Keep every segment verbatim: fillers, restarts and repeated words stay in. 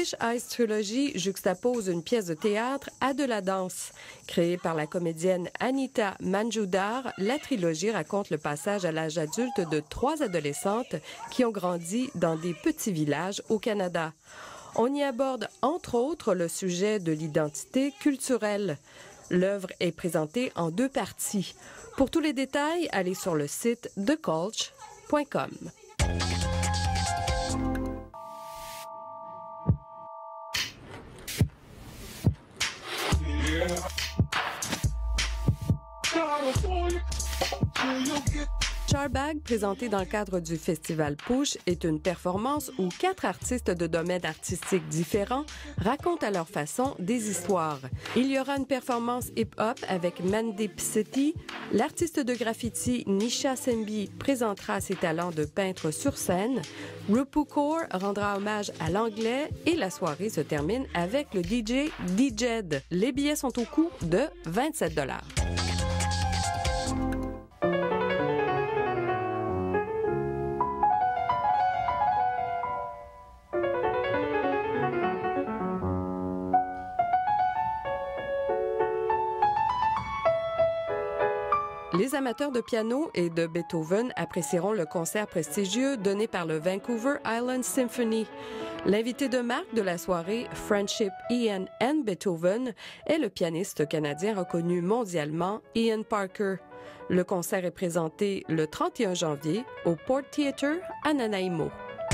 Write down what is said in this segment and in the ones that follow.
Fish Eyes Trilogy juxtapose une pièce de théâtre à de la danse. Créée par la comédienne Anita Manjudar, la trilogie raconte le passage à l'âge adulte de trois adolescentes qui ont grandi dans des petits villages au Canada. On y aborde, entre autres, le sujet de l'identité culturelle. L'œuvre est présentée en deux parties. Pour tous les détails, allez sur le site de culture point com. Charbag, présenté dans le cadre du festival Push, est une performance où quatre artistes de domaines artistiques différents racontent à leur façon des histoires. Il y aura une performance hip-hop avec Mandip City. L'artiste de graffiti Nisha Sembi présentera ses talents de peintre sur scène. Rupu Kaur rendra hommage à l'anglais et la soirée se termine avec le D J D-Jed. Les billets sont au coût de vingt-sept dollars. Les amateurs de piano et de Beethoven apprécieront le concert prestigieux donné par le Vancouver Island Symphony. L'invité de marque de la soirée, Friendship Ian and Beethoven, est le pianiste canadien reconnu mondialement Ian Parker. Le concert est présenté le trente et un janvier au Port Theatre à Nanaimo.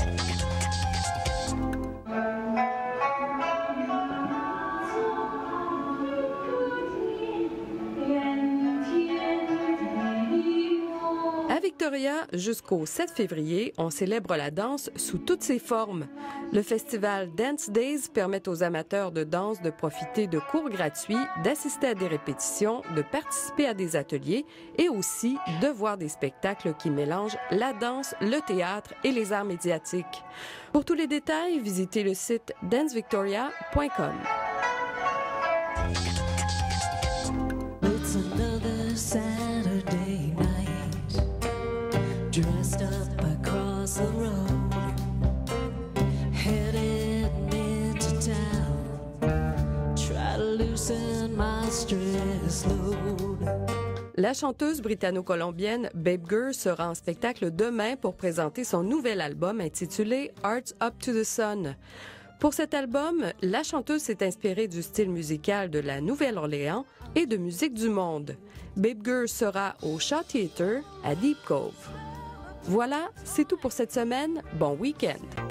À Victoria, jusqu'au sept février, on célèbre la danse sous toutes ses formes. Le festival Dance Days permet aux amateurs de danse de profiter de cours gratuits, d'assister à des répétitions, de participer à des ateliers et aussi de voir des spectacles qui mélangent la danse, le théâtre et les arts médiatiques. Pour tous les détails, visitez le site dance victoria point com. It's another Saturday night, dressed up across the road, headed into town, try to loosen my stress load. La chanteuse britanno-colombienne Babe Gurr sera en spectacle demain pour présenter son nouvel album intitulé Hearts Up to the Sun. Pour cet album, la chanteuse s'est inspirée du style musical de la Nouvelle-Orléans et de musique du monde. Babe Gurr sera au Shaw Theatre à Deep Cove. Voilà, c'est tout pour cette semaine. Bon week-end!